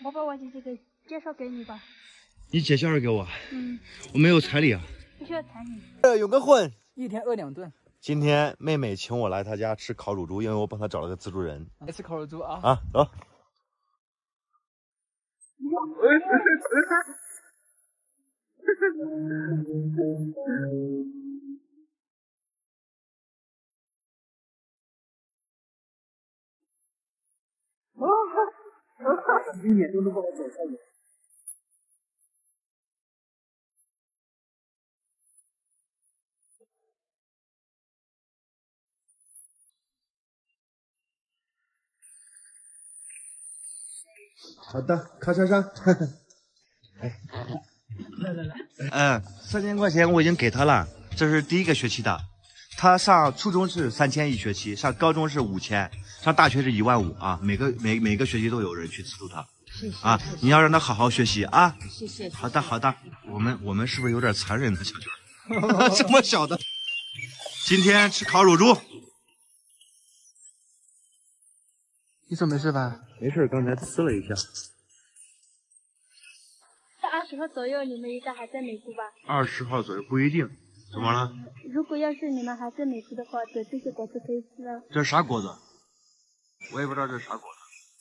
我把我姐姐给介绍给你吧。 你介绍给我。 嗯， 我没有彩礼啊。 不需要彩礼。 有个混， 一天饿2顿。 今天妹妹请我来她家吃烤乳猪，因为我帮她找了个自助人。 来吃烤乳猪啊！ 啊，走。 一点钟都不好走下去。 好的，咔嚓嚓。哎， 来。 3000块钱我已经给他了，这是第1个学期的。他上初中是3000一学期，上高中是5000，上大学是15000啊。每个学期都有人去资助他。 谢谢啊，你要让他好好学习啊。 谢谢。 好的好的，我们是不是有点残忍呢，小娟？这么小的。今天吃烤乳猪。 你手没事吧？ 没事，刚才呲了一下。 在20号左右，你们应该还在美国吧 20号左右不一定。怎么了？ 如果要是你们还在美国的话，对这些果子可以吃了。 这是啥果子？我也不知道这是啥果子。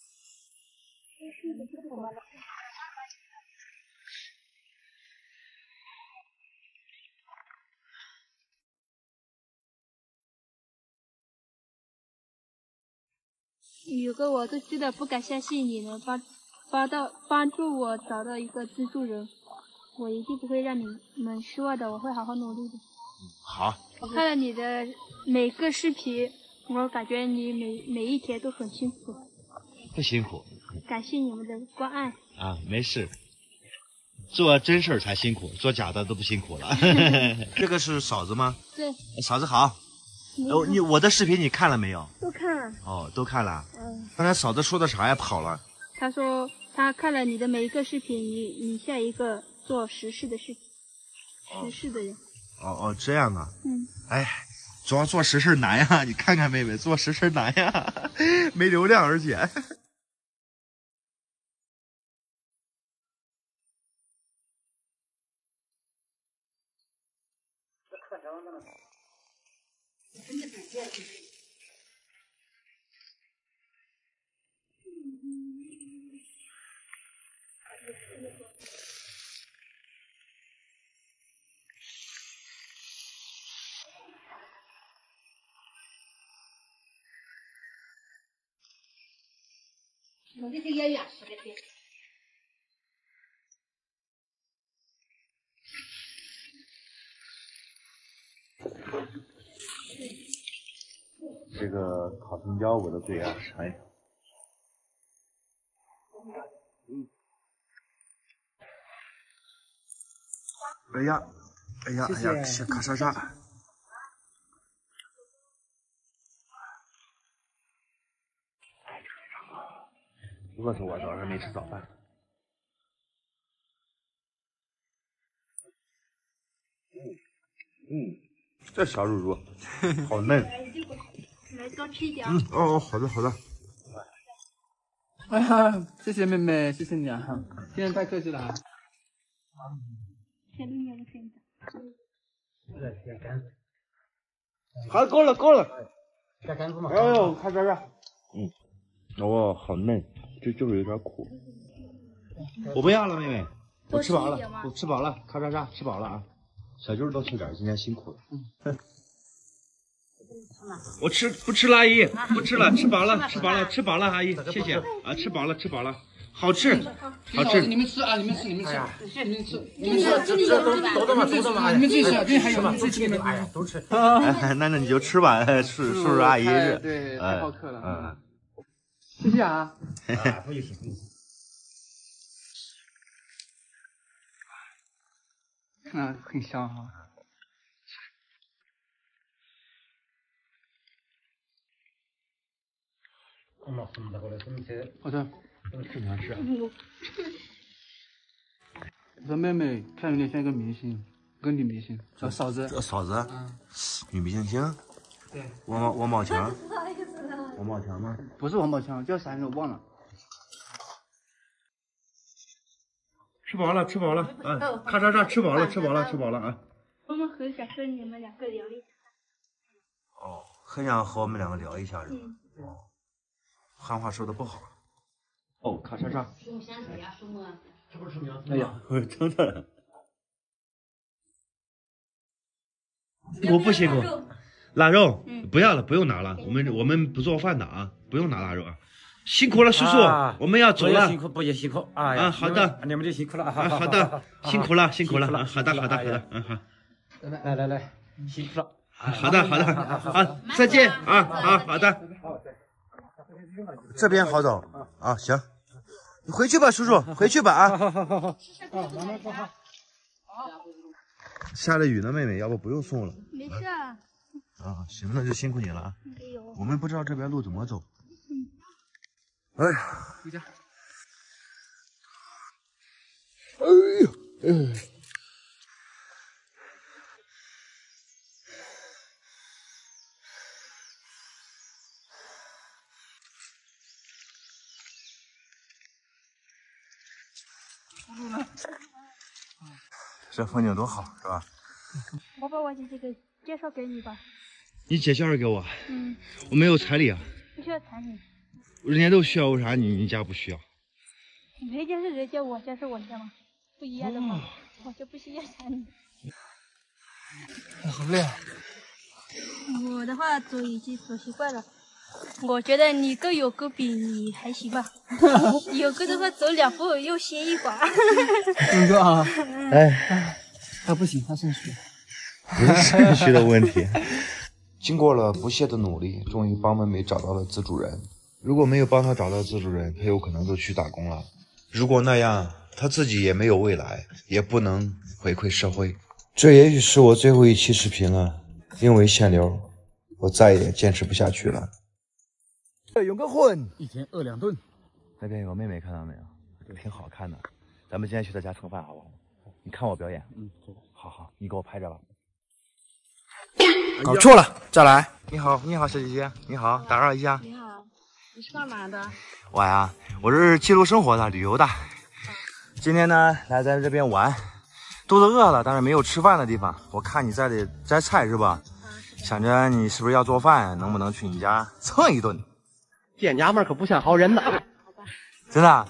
宇哥，我都真的不敢相信你能帮助我找到一个资助人，我一定不会让你们失望的，我会好好努力的。 好。 我看了你的每个视频，我感觉你每一天都很辛苦。 不辛苦。 感谢你们的关爱。 啊，没事。做真事儿才辛苦，做假的都不辛苦了。这个是嫂子吗？ 对。 嫂子好。我的视频你看了没有？ 都看了。 哦，都看了。刚才嫂子说的啥呀？跑了。 他说他看了你的每一个视频，你像一个做实事的人。 哦，这样啊。 哎， 主要做实事难呀，你看看妹妹，做实事难呀，没流量，而且。 我这是也远是的天。 这个烤青椒我的最爱，尝一尝。 哎呀，咔嚓嚓。饿死我，早上没吃早饭。这小乳猪好嫩。 来多吃一点。 好的好的。 哎呀，谢谢妹妹，谢谢你啊，今天太客气了。 先录你的声音。 好，够了。 加干子嘛。 哎呦，看这。哦，好嫩，就是有点苦。我不要了，妹妹，我吃饱了，我吃饱了，咔嚓嚓，吃饱了啊。小舅多吃点，今天辛苦了。我不吃了，阿姨，不吃了，吃饱了，阿姨，谢谢啊，吃饱了，好吃。 你们吃啊，你们吃。 都的嘛， 你们自己吃，这还有吗？ 哎呀，都吃。 那你就吃吧，叔叔阿姨。 对，太好客了。谢谢啊。 不意思。 很香哈。好的。 正常吃。 我说妹妹看有点像一个明星，个女明星，叫嫂子。 嫂子。女明星。 对。 王宝强。王宝强吗？ 不是王宝强，叫啥名字我忘了。 吃饱了，吃饱了，啊，咔嚓嚓，吃饱了，吃饱了，吃饱了啊。 我们很想和你们两个聊一下。 哦，很想和我们两个聊一下是吧？哦，汉话说的不好。哦，咔嚓嚓。哎呀，真的。我不辛苦。腊肉，不要了，不用拿了，我们不做饭的啊，不用拿腊肉啊。辛苦了，叔叔，我们要走了。 辛苦，不也辛苦啊！ 好的， 你们就辛苦了啊！ 好的，辛苦了，辛苦了，好的，好的，好的，好。 来，辛苦了。 好的，好，再见啊，好的。这边好走啊，行，你回去吧，叔叔，回去吧啊。好，慢慢走哈。下了雨呢，妹妹，要不不用送了。 没事啊。 啊，行，那就辛苦你了啊。 没有。 我们不知道这边路怎么走。哎呀， 回家。 哎呦，这风景多好，是吧？ 我把我姐姐给介绍给你吧。 你介绍给我？我没有彩礼啊。 不需要彩礼。 人家都需要，为啥你家不需要？ 人家是人家，我家是我家嘛，不一样的嘛，我就不需要彩礼。 我好累啊。 我的话走已经走习惯了。我觉得你各有各比，你还行吧。有个的话走2步又歇一会儿。 勇哥啊， 哎， 他不行，他肾虚。 不是肾虚的问题。经过了不懈的努力，终于帮妹妹找到了自主人。如果没有帮她找到自主人，她有可能就去打工了。如果那样，她自己也没有未来，也不能回馈社会。这也许是我最后一期视频了，因为限流，我再也坚持不下去了。勇哥混 ，1天饿2顿。 那边有个妹妹，看到没有？挺好看的。咱们今天去她家蹭饭好不好？你看我表演。好，你给我拍着吧。 搞错了，再来。 你好，小姐姐，你好，打扰一下。 你好，你是干嘛的？ 我呀，我是记录生活的，旅游的。今天呢，来咱这边玩，肚子饿了，但是没有吃饭的地方。我看你在这摘菜是吧？想着你是不是要做饭，能不能去你家蹭一顿？ 这娘们可不像好人呐。 好吧。 真的？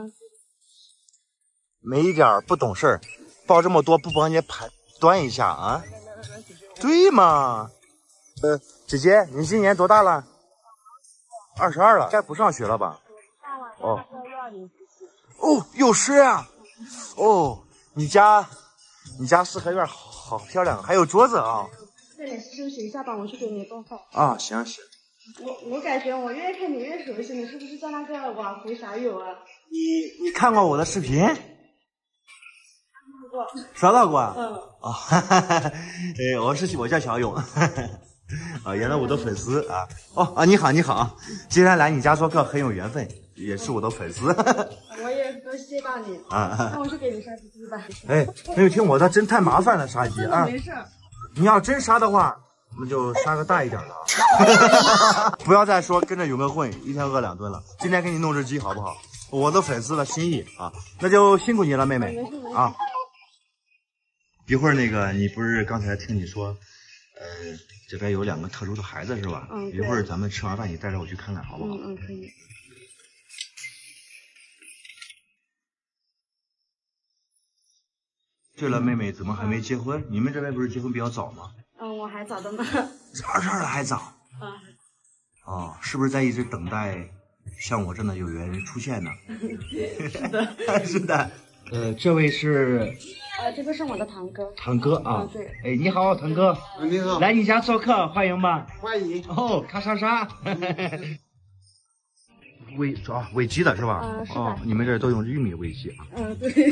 没一点不懂事儿，抱这么多不帮你端一下啊？对嘛？姐姐，你今年多大了？22了，该不上学了吧？哦，幼师啊！哦，你家四合院好漂亮，还有桌子啊。 那你休息一下吧，我去给你做饭。 啊，行。 我感觉我越看你越熟悉，你是不是叫那个网红小友啊？ 你看过我的视频？刷到过。我叫小勇。原来我的粉丝啊。你好，今天来你家做客很有缘分，也是我的粉丝。 我也多谢到你那我去给你杀鸡吧。 没有听我的，真太麻烦了，杀鸡啊。 没事。 你要真杀的话，那就杀个大一点的啊。不要再说跟着勇哥混，1天饿2顿了。今天给你弄只鸡好不好？我的粉丝的心意啊，那就辛苦你了，妹妹啊。一会儿你不是刚才听你说，这边有2个特殊的孩子是吧？一会儿咱们吃完饭，你带着我去看看好不好？ 可以。 对了，妹妹怎么还没结婚？你们这边不是结婚比较早吗？ 我还早的呢。 22了还早？哦，是不是在一直等待像我这样的有缘人出现呢？ 是的。 是的。这位是？ 这个是我的堂哥。 堂哥啊。 对。 你好，堂哥。 你好。 来你家做客，欢迎吧。 欢迎。 咔嚓嚓。喂鸡的是吧？ 是的。 你们这都用玉米喂鸡啊？ 对。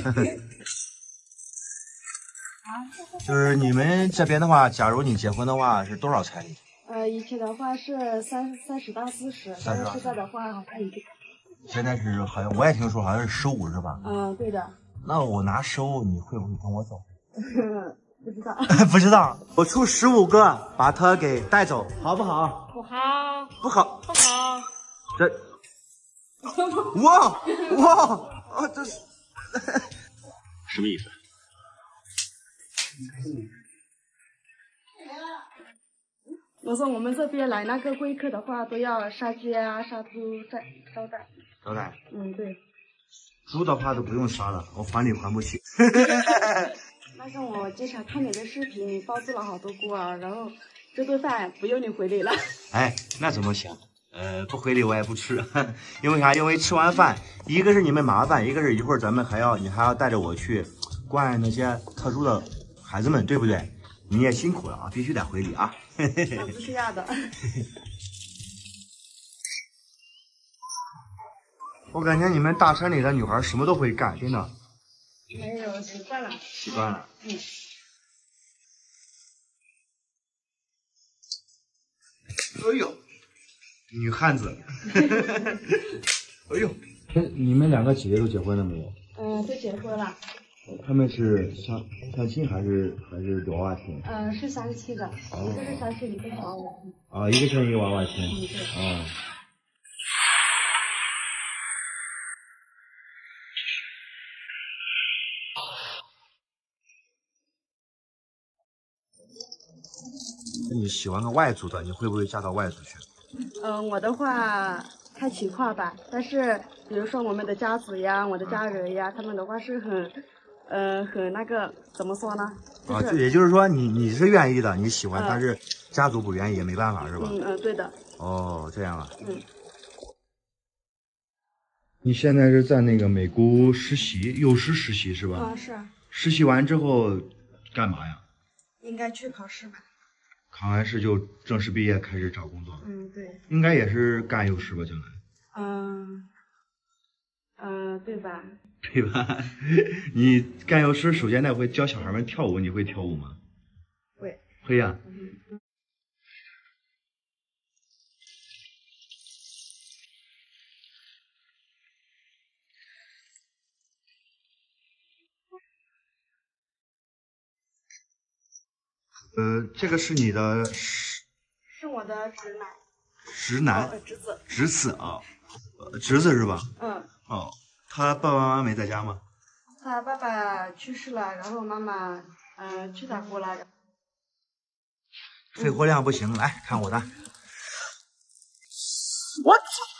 就是你们这边的话，假如你结婚的话，是多少彩礼？ 以前的话是30到40，但是现在的话好像已经。 现在是好像我也听说好像是15是吧？ 对的。 那我拿15，你会不会跟我走？ 不知道。 不知道，我出15个把他给带走，好不好？ 不好。 不好。 不好。 这。哇！这是。 什么意思？ 我说我们这边来那个贵客的话，都要杀鸡啊、杀猪再招待。 招待。 嗯，对。 猪的话都不用杀了，我还你还不起。 那个我经常看你的视频，你包住了好多锅啊，然后这顿饭不用你回礼了。 哎，那怎么行？不回礼我也不吃，因为啥？因为吃完饭，一个是你们麻烦，一个是一会儿咱们你还要带着我去灌那些特殊的孩子们，对不对？你也辛苦了啊，必须得回礼啊。 不是要的。 我感觉你们大山里的女孩什么都会干，真的。 没有，习惯了。 习惯了。 嗯。 哎呦，女汉子。哎呦，你们两个姐姐都结婚了没有？ 都结婚了。 他们是相亲还是娃娃亲？ 是相亲的，一个是相亲，一个是娃娃亲。 啊，一个相亲，一个娃娃亲。 对。 啊。那你喜欢个外族的，你会不会嫁到外族去？ 我的话看情况吧，但是比如说我们的家族呀，我的家人呀，他们的话是很那个怎么说呢？ 也就是说你是愿意的，你喜欢，但是家族不愿意也没办法是吧？ 对的。 哦，这样啊。你现在是在那个美国实习，幼师实习是吧？ 是。 实习完之后干嘛呀？ 应该去考试吧。 考完试就正式毕业开始找工作。 对。 应该也是干幼师吧，将来。 对吧？ 对吧？你干幼师，首先得会教小孩们跳舞，你会跳舞吗？ 会。 会呀。这个是你的是我的侄男。 侄男？ 侄子。 侄子啊，侄子是吧？哦，他爸爸妈妈没在家吗？ 他爸爸去世了，然后妈妈去打工了。 肺活量不行，来看我的。 我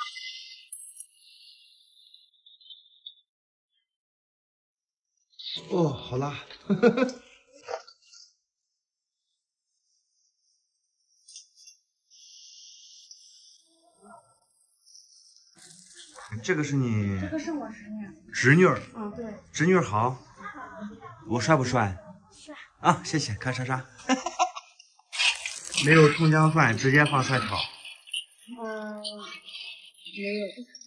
操！哦，好辣。这个是你？ 这个是我侄女。 侄女？ 对。 侄女好。我帅不帅？ 帅。 啊，谢谢，看莎莎。没有葱姜蒜，直接放菜炒。 没有。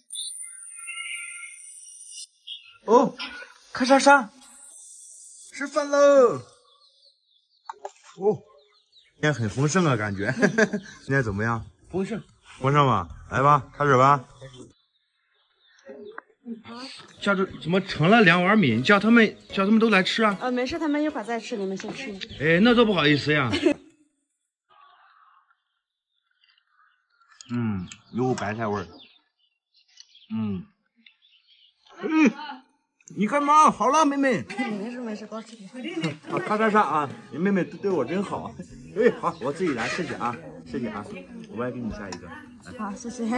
哦，看莎莎，吃饭喽。哦，今天很丰盛啊，感觉。今天怎么样？ 丰盛。 丰盛吗？来吧，开始吧。叫这怎么盛了2碗米？叫他们都来吃啊！ 没事，他们一会儿再吃，你们先吃。 哎，那多不好意思呀。有白菜味儿。你干嘛？好了，妹妹。 没事，多吃点。 好，咔嚓嚓啊！你妹妹对我真好。哎，好，我自己来，谢谢啊，谢谢啊，我也给你下一个。 好，谢谢。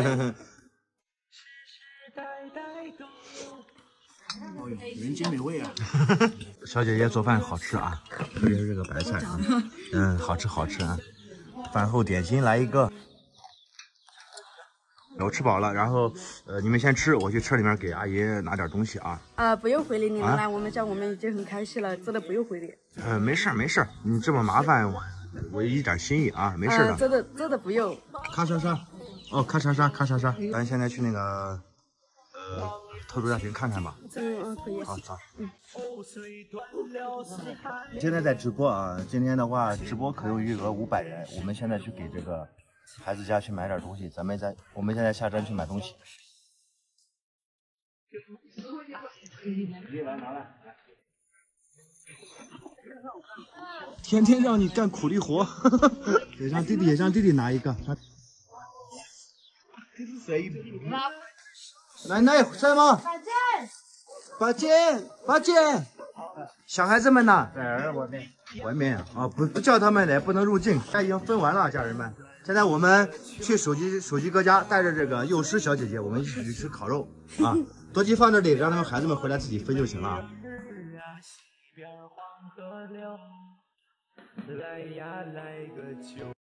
哦呦，人间美味啊！ 小姐姐做饭好吃啊，特别是这个白菜啊，好吃啊。饭后点心来一个。我吃饱了，然后你们先吃，我去车里面给阿姨拿点东西啊。 不用回礼，你们来我们家，我们已经很开心了，真的不用回礼。 没事，你这么麻烦我一点心意啊，没事的。 真的不用。 咔嚓嚓，哦，咔嚓嚓，咱现在去那个特殊家庭看看吧。 可以。 好，走。现在在直播啊，今天的话直播可用余额500元，我们现在去给这个孩子家去买点东西，我们现在下站去买东西。拿来。天天让你干苦力活，也让弟弟拿一个。奶奶在吗？把剑。 小孩子们呢？ 在外面。 外面啊，不叫他们来，不能入境。家已经分完了，家人们。现在我们去手机哥家，带着这个幼师小姐姐，我们一起去吃烤肉啊。多鸡放这里，让他们孩子们回来自己分就行了。来呀来个秋